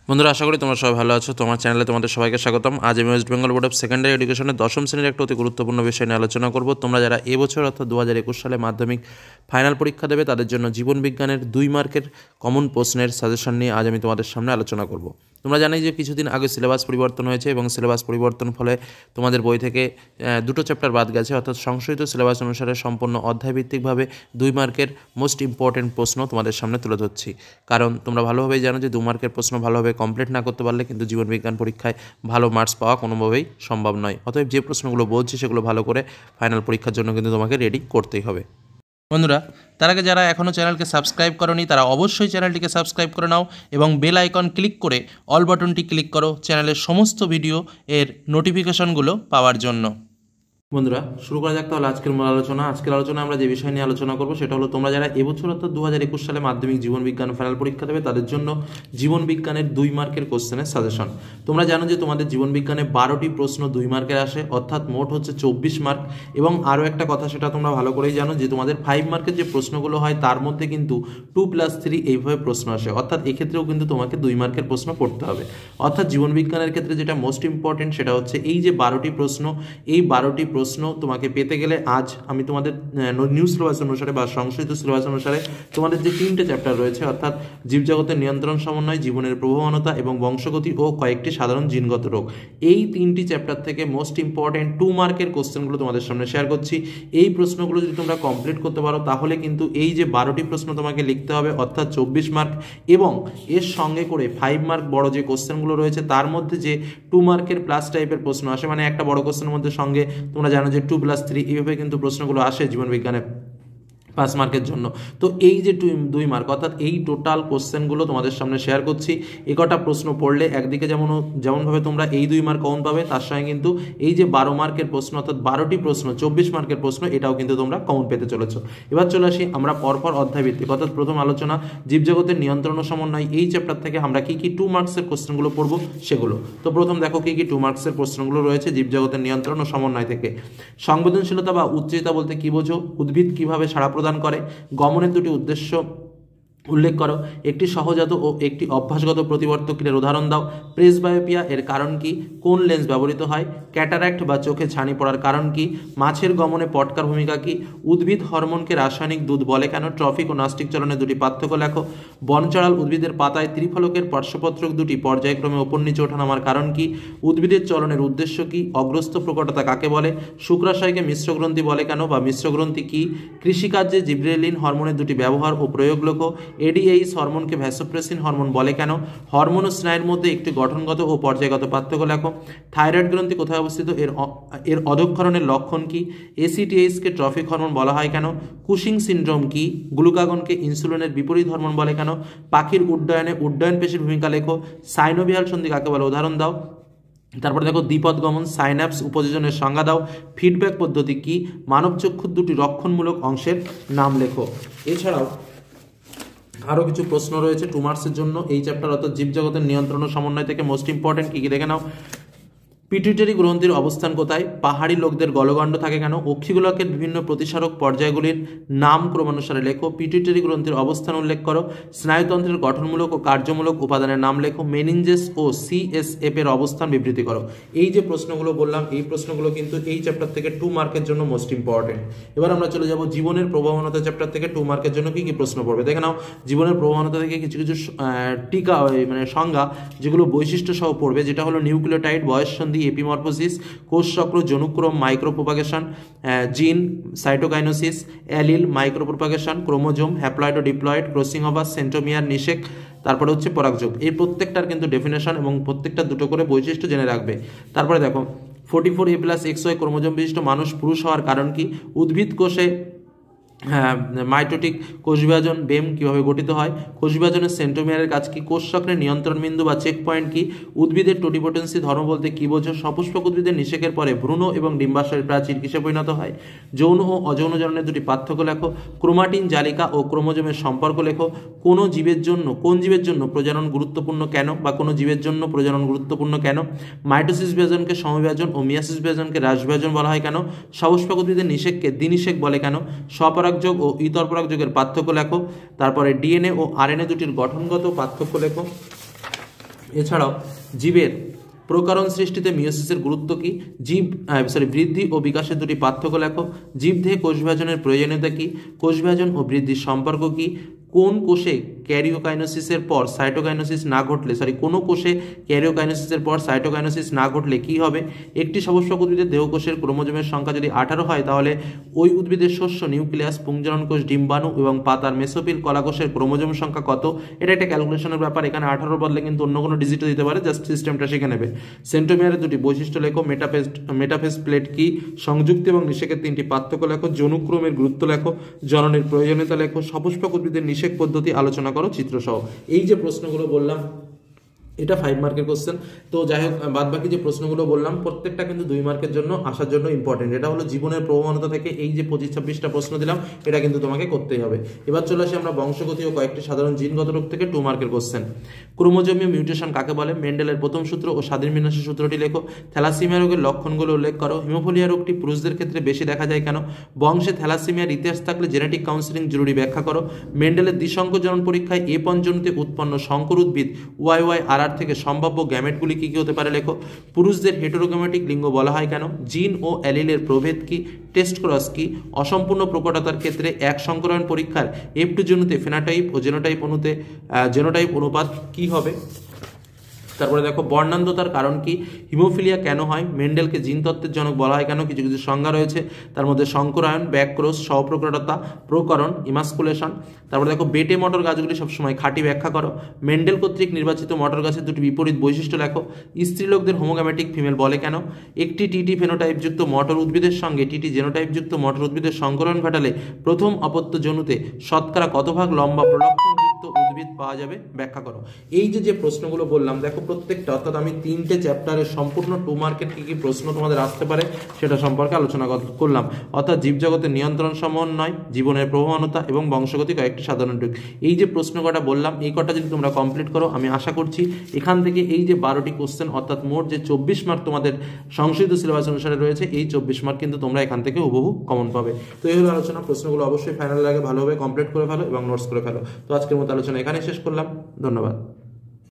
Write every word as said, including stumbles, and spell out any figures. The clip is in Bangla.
বন্ধুরা আশা করি তোমরা সবাই ভালো আছো। তোমার চ্যানেলে তোমাদের সবাইকে স্বাগতম। আজ আমি West Bengal board of secondary এডুকেশনের দশম শ্রেণীর একটা অতি গুরুত্বপূর্ণ বিষয় নিয়ে আলোচনা করব। তোমরা যারা এবছর অর্থাৎ দু হাজার একুশ সালে মাধ্যমিক ফাইনাল পরীক্ষা দেবে তাদের জন্য জীবন বিজ্ঞানের দুই মার্কের কমন প্রশ্নের সাজেশন নিয়ে আজ আমি তোমাদের সামনে আলোচনা করব। তোমরা জানোই যে কিছুদিন আগে সিলেবাস পরিবর্তন হয়েছে এবং সিলেবাস পরিবর্তন ফলে তোমাদের বই থেকে দুটো চ্যাপ্টার বাদ গেছে, অর্থাৎ সংশোধিত সিলেবাস অনুসারে সম্পূর্ণ অধ্যায়ভিত্তিকভাবে দুই মার্কের মোস্ট ইম্পর্টেন্ট প্রশ্ন তোমাদের সামনে তুলে ধরছি। কারণ তোমরা ভালোভাবেই জানো যে দু মার্কের প্রশ্ন ভালোভাবে কমপ্লিট না করতে পারলে কিন্তু জীবনবিজ্ঞান পরীক্ষায় ভালো মার্কস পাওয়া কোনোভাবেই সম্ভব নয়। অতএব যে প্রশ্নগুলো বলছি সেগুলো ভালো করে ফাইনাল পরীক্ষার জন্য কিন্তু তোমাকে রেডি করতেই হবে। বন্ধুরা, তার আগে যারা এখনও চ্যানেলকে সাবস্ক্রাইব করোনি তারা অবশ্যই চ্যানেলটিকে সাবস্ক্রাইব করে নাও এবং বেল আইকন ক্লিক করে অল বাটনটি ক্লিক করো চ্যানেলের সমস্ত ভিডিও এর নোটিফিকেশনগুলো পাওয়ার জন্য। বন্ধুরা, শুরু করা যাক তাহলে আজকের মূল আলোচনা। আজকের আলোচনা আমরা যে বিষয় নিয়ে আলোচনা করবো সেটা হলো তোমরা যারা এবছর অর্থাৎ দু হাজার একুশ সালে মাধ্যমিক জীবন বিজ্ঞান ফাইনাল পরীক্ষা দেবে তাদের জন্য জীবন বিজ্ঞানের দুই মার্কের কোশ্চেনের সাজেশন। তোমরা জানো যে তোমাদের জীবন বিজ্ঞানে বারোটি প্রশ্ন দুই মার্কের আসে, অর্থাৎ মোট হচ্ছে চব্বিশ মার্ক। এবং আরও একটা কথা সেটা তোমরা ভালো করেই জানো যে তোমাদের ফাইভ মার্কের যে প্রশ্নগুলো হয় তার মধ্যে কিন্তু টু প্লাস থ্রি এইভাবে প্রশ্ন আসে, অর্থাৎ এক্ষেত্রেও কিন্তু তোমাকে দুই মার্কের প্রশ্ন পড়তে হবে। অর্থাৎ জীবন বিজ্ঞানের ক্ষেত্রে যেটা মোস্ট ইম্পর্টেন্ট সেটা হচ্ছে এই যে বারোটি প্রশ্ন, এই বারোটি প্রশ্ন তোমাকে পেতে গেলে আজ আমি তোমাদের নিউ সিলেবাস অনুসারে বা সংশোধিত সিলেবাস অনুসারে তোমাদের যে তিনটে চ্যাপ্টার রয়েছে, অর্থাৎ জীবজগতের নিয়ন্ত্রণ সমন্বয়, জীবনের প্রবহমানতা এবং বংশগতি ও কয়েকটি সাধারণ জিনগত রোগ, এই তিনটি চ্যাপ্টার থেকে মোস্ট ইম্পর্টেন্ট টু মার্কের কোশ্চেনগুলো তোমাদের সামনে শেয়ার করছি। এই প্রশ্নগুলো যদি তোমরা কমপ্লিট করতে পারো তাহলে কিন্তু এই যে বারোটি প্রশ্ন তোমাকে লিখতে হবে অর্থাৎ চব্বিশ মার্ক, এবং এর সঙ্গে করে ফাইভ মার্ক বড় যে কোশ্চেনগুলো রয়েছে তার মধ্যে যে টু মার্কের প্লাস টাইপের প্রশ্ন আসে, মানে একটা বড় কোশ্চেনের মধ্যে সঙ্গে তোমরা জানো যে টু প্লাস থ্রি এইভাবে কিন্তু প্রশ্নগুলো আসে জীবন বিজ্ঞানে পাঁচ মার্কের জন্য। তো এই যে টু দুই মার্ক অর্থাৎ এই টোটাল কোশ্চেনগুলো তোমাদের সামনে শেয়ার করছি। একটা প্রশ্ন পড়লে একদিকে যেমন যেমনভাবে তোমরা এই দুই মার্ক কমন পাবে, তার সঙ্গে কিন্তু এই যে বারো মার্কের প্রশ্ন অর্থাৎ বারোটি প্রশ্ন চব্বিশ মার্কের প্রশ্ন এটাও কিন্তু তোমরা কমন পেতে চলেছ। এবার চলে আসি আমরা পরপর অধ্যায়ভিত্তিক, অর্থাৎ প্রথম আলোচনা জীবজগতের নিয়ন্ত্রণ ও সমন্বয়, এই চ্যাপ্টার থেকে আমরা কি কি টু মার্কসের কোশ্চেনগুলো পড়বো সেগুলো। তো প্রথম দেখো কি কি টু মার্কসের প্রশ্নগুলো রয়েছে জীবজগতের নিয়ন্ত্রণ ও সমন্বয় থেকে। সংবেদনশীলতা বা উচ্চেতা বলতে কি বোঝো? উদ্ভিদ কিভাবে সাড়া প্রদান করে? গমনের দুটি উদ্দেশ্য উল্লেখ করো। একটি সহজাত ও একটি অভ্যাসগত প্রতিবর্তক ক্রিয়ার উদাহরণ দাও। প্রেসবায়োপিয়া এর কারণ কি? কোন লেন্স ব্যবহৃত হয়? ক্যাটারাক্ট বা চোখে ছানি পড়ার কারণ কি? মাছের গমনে পটকার ভূমিকা কি? উদ্ভিদ হরমোনকে রাসায়নিক দুধ বলে কেন? ট্রফিক ও নাস্টিক চলনের দুটি পার্থক্য লেখো। বনচড়াল উদ্ভিদের পাতায় ত্রিফলকের পার্শ্বপত্রক দুটি পর্যায়ক্রমে ওপর নিচে ওঠানামার কারণ কি? উদ্ভিদের চলনের উদ্দেশ্য কি? অগ্রস্ত প্রকটতা কাকে বলে? শুক্রাশয়কে মিশ্রগ্রন্থি বলে কেন বা মিশ্রগ্রন্থি কি? কৃষিকার্যে জিব্রেলিন হরমোনের দুটি ব্যবহার ও প্রয়োগ লেখো। এডিএইচ হরমোনকে ভ্যাসোপ্রেসিন হরমোন বলে কেন? হরমোন ও স্নায়ুর মধ্যে একটি গঠনগত ও পর্যায়গত পার্থক্য লেখো। থাইরয়েড গ্রন্থি কোথায় অবস্থিত? এর এর অধঃক্ষরণের লক্ষণ কি? এসিটিএইচকে ট্রফিক হরমোন বলা হয় কেন? কুশিং সিনড্রোম কি? গ্লুকাগনকে ইনসুলিনের বিপরীত হরমোন বলে কেন? পাখির উড্ডয়নে উড্ডয়ন পেশির ভূমিকা লেখো। সাইনোভিয়াল সন্ধি কাকে বলে উদাহরণ দাও। তারপরে দেখো দ্বিপদগমন সাইন্যাপস উপযোজনের সংজ্ঞা দাও। ফিডব্যাক পদ্ধতি কি? মানব চক্ষুর দুটি রক্ষণমূলক অংশের নাম লেখো। এছাড়াও আরও কিছু প্রশ্ন রয়েছে টু মার্কসের জন্য এই চ্যাপ্টার, অর্থাৎ জীবজগতের নিয়ন্ত্রণ ও সমন্বয় থেকে মোস্ট ইম্পর্টেন্ট কী কী দেখে নাও। পিটুইটারি গ্রন্থির অবস্থান কোথায়? পাহাড়ি লোকদের গলগণ্ড থাকে কেন? অক্ষিগোলকের বিভিন্ন প্রতিসারক পর্যায়গুলির নাম ক্রমানুসারে লেখো। পিটুইটারি গ্রন্থির অবস্থান উল্লেখ করো। স্নায়ুতন্ত্রের গঠনমূলক ও কার্যমূলক উপাদানের নাম লেখো। মেনিনজেস ও সিএসএফ এর অবস্থান বিবৃতি করো। এই যে প্রশ্নগুলো বললাম এই প্রশ্নগুলো কিন্তু এই চ্যাপ্টার থেকে টু মার্কের জন্য মোস্ট ইম্পর্টেন্ট। এবার আমরা চলে যাব জীবনের প্রবহমানতা চ্যাপ্টার থেকে টু মার্কের জন্য কি কি প্রশ্ন পড়বে দেখে নাও। জীবনের প্রবহমানতা থেকে কিছু কিছু টিকা মানে সংজ্ঞা যেগুলো বৈশিষ্ট্য সহ পড়বে, যেটা হলো নিউক্লিওটাইড, বয়ঃসন্ধি, এপিমরফোসিস, কোষচক্র, জনুক্রম, micropropagation, gene, cytokinesis, allele, micropropagation, chromosome, haploid ও ডিপ্লয়েড, ক্রসিং ওভার, সেন্ট্রোমিয়ার, নিষেক, তারপরে হচ্ছে পরাগযোগ। এই প্রত্যেকটার কিন্তু ডেফিনেশন এবং প্রত্যেকটা দুটো করে বৈশিষ্ট্য জেনে রাখবে। তারপরে দেখো forty four A plus X Y chromosome বিশিষ্ট মানুষ পুরুষ হওয়ার কারণ কি? উদ্ভিদ কোষে হ্যাঁ মাইটোটিক কোষ বিভাজন বেম কীভাবে গঠিত হয়? কোষ বিভাজনের সেন্ট্রোমিয়ারের কাজ কি? কোষচক্রের নিয়ন্ত্রণ বিন্দু বা চেক পয়েন্ট কি? উদ্ভিদের টোটিপোটেন্সি ধর্ম বলতে কী বোঝো? সপুষ্পক উদ্ভিদের নিষেকের পরে ভ্রূণ এবং ডিম্বাশয়ের প্রাচীর কিসে পরিণত হয়? যৌন ও অযৌন জননের দুটি পার্থক্য লেখো। ক্রোমাটিন জালিকা ও ক্রোমোজোমের সম্পর্ক লেখো। কোনো জীবের জন্য কোন জীবের জন্য প্রজনন গুরুত্বপূর্ণ কেন বা কোনো জীবের জন্য প্রজনন গুরুত্বপূর্ণ কেন? মাইটোসিস বিভাজনকে সমবিভাজন ও মিয়াসিস বিভাজনকে হ্রাস বিভাজন বলা হয় কেন? সপুষ্পক উদ্ভিদের নিষেককে দ্বিনিষেক বলে কেন? স্বপরাগ পরাগযোগ ও ইতর পরাগযোগের পার্থক্য লেখো। তারপরে ডিএনএ ও আরএনএ দুটির গঠনগত পার্থক্য লেখো। এছাড়াও জীবের প্রকারণ সৃষ্টিতে মিয়োসিসের গুরুত্ব কি, জীব সরি বৃদ্ধি ও বিকাশের দুটি পার্থক্য লেখো, জীবদেহে কোষ বিভাজনের প্রয়োজনীয়তা কি, কোষ বিভাজন ও বৃদ্ধির সম্পর্ক কি, কোন কোষে ক্যারিওকাইনোসিসের পর সাইটোকাইনোসিস না ঘটলে সরি কোনো কোষে ক্যারিওকাইনোসিসের পর সাইটোকাইনোসিস না ঘটলে কি হবে, একটি সপুষ্পক উদ্ভিদের দেহকোষের ক্রোমোজোমের সংখ্যা যদি আঠারো হয় তাহলে ওই উদ্ভিদের শস্য নিউক্লিয়াস, পুংজনন কোষ, ডিম্বাণু এবং পাতার মেসোপিল কলাকোষের ক্রোমোজোম সংখ্যা কত। এটা একটা ক্যালকুলেশনের ব্যাপার, এখানে আঠারোর বদলে কিন্তু অন্য কোনো ডিজিটও দিতে পারে, জাস্ট সিস্টেমটা শিখে নেবে। সেন্ট্রোমিয়ারের দুটি বৈশিষ্ট্য লেখো, মেটাফেজ মেটাফেজ প্লেট কি, সংযুক্ত এবং নিষেকের তিনটি পার্থক্য লেখো, যৌনুক্রমের গুরুত্ব লেখো, জননের প্রয়োজনীয়তা লেখো, সপুষ্পক উদ্ভিদের নিষেক পদ্ধতি আলোচনা করো চিত্রসহ। এই যে প্রশ্নগুলো বললাম এটা ফাইভ মার্কের কোশ্চেন। তো যাই হোক, বাদ বাকি যে প্রশ্নগুলো বললাম প্রত্যেকটা কিন্তু দুই মার্কের জন্য আসার জন্য ইম্পর্টেন্ট। এটা হলো জীবনের প্রবণতা থেকে এই যে পঁচিশ ছাব্বিশটা প্রশ্ন দিলাম এটা কিন্তু তোমাকে করতেই হবে। এবার চলে আসি আমরা বংশগতি ও কয়েকটি সাধারণ জিনগত রোগ থেকে টু মার্কের কোশ্চেন। ক্রোমোজোমীয় মিউটেশন কাকে বলে, মেন্ডেলের প্রথম সূত্র ও স্বাধীন বিন্যাসের সূত্রটি লেখো, থ্যালাসিমিয়া রোগের লক্ষণগুলো উল্লেখ করো, হিমোফিলিয়া রোগটি পুরুষদের ক্ষেত্রে বেশি দেখা যায় কেন, বংশে থ্যালাসিমিয়ার ইতিহাস থাকলে জেনেটিক কাউন্সিলিং জরুরি ব্যাখ্যা করো, মেন্ডেলের দ্বিসংকরজনন পরীক্ষায় এ পঞ্জনীতে উৎপন্ন সংকর উদ্ভিদ ওয়াই ওয়াই আর আর থেকে সম্ভাব্য গ্যামেটগুলি কি কি হতে পারে লেখো, পুরুষদের হেটেরোগ্যামেটিক লিঙ্গ বলা হয় কেন, জিন ও অ্যালিলের প্রভেদ কি, টেস্ট ক্রস কি, অসম্পূর্ণ প্রকটতার ক্ষেত্রে এক সংকরণ পরীক্ষার এফ টু জেনুতে ফেনোটাইপ ও জেনোটাইপ অনুতে জেনোটাইপ অনুপাত কি হবে। তারপরে দেখো বর্ণান্ধতার কারণ কি, হিমোফিলিয়া কেন হয়, মেন্ডেলকে জিনতত্ত্বের জনক বলা হয় কেন, কিছু কিছু সংজ্ঞা রয়েছে তার মধ্যে সংকরায়ন, ব্যাকক্রোস, সহপ্রকটতা, প্রকরণ, ইমাস্কুলেশন। তারপরে দেখো বেটে মটর গাছগুলি সবসময় খাঁটি ব্যাখ্যা করো, মেন্ডেল কর্তৃক নির্বাচিত মটর গাছের দুটি বিপরীত বৈশিষ্ট্য লেখো, স্ত্রীলোকদের হোমোগ্যামেটিক ফিমেল বলে কেন, একটি টিটি ফেনোটাইপযুক্ত মটর উদ্ভিদের সঙ্গে টিটি জেনোটাইপযুক্ত মটর উদ্ভিদের সংকরণ ঘটালে প্রথম অপত্য জনুতে শতকরা কত ভাগ লম্বা প্রলক্ষণযুক্ত উদ্ভিদ পাওয়া যাবে ব্যাখ্যা করো। এই যে যে প্রশ্নগুলো বললাম দেখো প্রত্যেকটা, অর্থাৎ আমি তিনটে চ্যাপ্টারের সম্পূর্ণ টু মার্কেট কী কী প্রশ্ন তোমাদের আসতে পারে সেটা সম্পর্কে আলোচনা করলাম, অর্থাৎ জীবজগতের নিয়ন্ত্রণ সমন্বয়, জীবনের প্রবণতা এবং বংশগতি কয়েকটি সাধারণ দিক। এই যে প্রশ্ন কটা বললাম এই কটা যদি তোমরা কমপ্লিট করো আমি আশা করছি এখান থেকে এই যে বারোটি কোশ্চেন অর্থাৎ মোট যে চব্বিশ মার্ক তোমাদের সংশোধিত সিলেবাস অনুসারে রয়েছে এই চব্বিশ মার্ক কিন্তু তোমরা এখান থেকে হুবহু কমন পাবে। তো এই হলো আলোচনা, প্রশ্নগুলো অবশ্যই ফাইনাল আগে ভালোভাবে কমপ্লিট করে ফেলো এবং নোটস করে ফেলো। তো আজকের মতো আলোচনা এখানে শেষ করলাম, ধন্যবাদ।